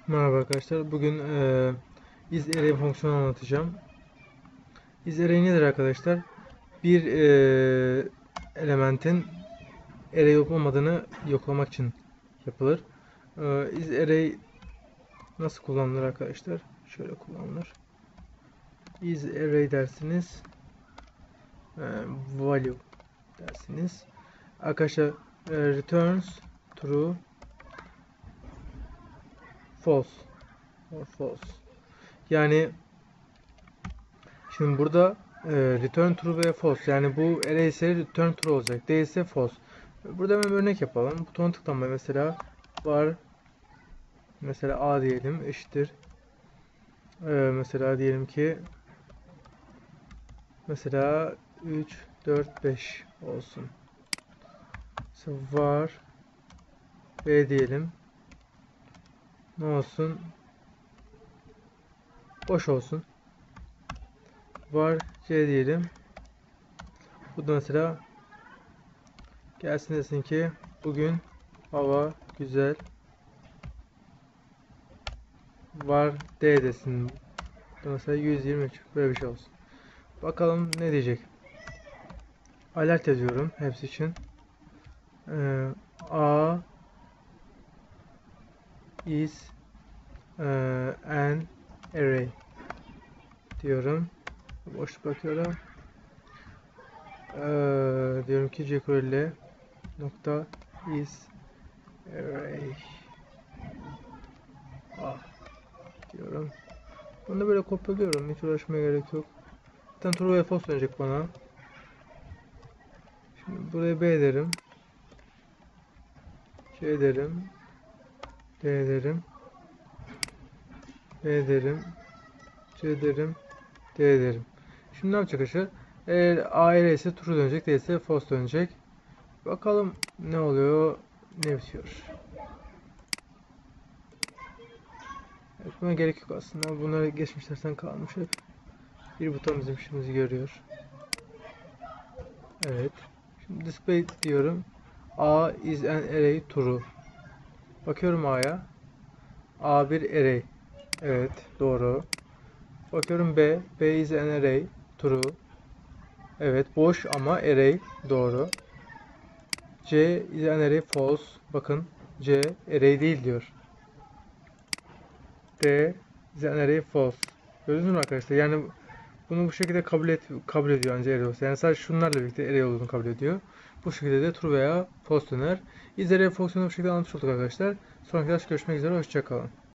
Merhaba arkadaşlar. Bugün isArray fonksiyonu anlatacağım. IsArray nedir arkadaşlar? Bir elementin array olup olmadığını yoklamak için yapılır. IsArray nasıl kullanılır arkadaşlar? Şöyle kullanılır. IsArray dersiniz. Value dersiniz. Arkadaşlar returns true, false or false. Yani şimdi burada return true veya false, yani bu array ise return true olacak, değilse false. Burada hemen bir örnek yapalım. Butona tıklamayı, mesela var, mesela a diyelim, eşittir mesela diyelim ki mesela 3 4 5 olsun. Mesela var b diyelim, ne olsun, boş olsun. Var c diyelim, bu da mesela gelsin, desin ki bugün hava güzel. Var d desin, mesela 123, böyle bir şey olsun. Bakalım ne diyecek. Alert yazıyorum hepsi için. A is an array diyorum. Boşluk bırakıyorum. Diyorum ki jQuery nokta is array diyorum. Bunu da böyle kopyalıyorum. Hiç uğraşmaya gerek yok. Bir tane true ve false dönecek bana. Şimdi buraya b derim. C derim. D derim. B derim. C derim. D derim. Şimdi ne yapacak arkadaşlar? Eğer A array ise true dönecek, değilse false dönecek. Bakalım ne oluyor, ne bitiyor. Evet, buna gerek yok aslında. Bunlar geçmişlerden kalmış hep. Bir buton bizim işimizi görüyor. Evet. Şimdi display diyorum. A is an array true. Bakıyorum A'ya. A bir array. Evet, doğru. Bakıyorum B. B is an array true. Evet, boş ama array, doğru. C is an array false. Bakın, C array değil diyor. D is an array false. Gördünüz mü arkadaşlar? Yani bunu bu şekilde kabul ediyor ancak array olsa. Yani sadece şunlarla birlikte array olduğunu kabul ediyor. Bu şekilde de true veya false döner. IsArray fonksiyonu bu şekilde anlatmış olduk arkadaşlar. Sonraki ders görüşmek üzere. Hoşça kalın.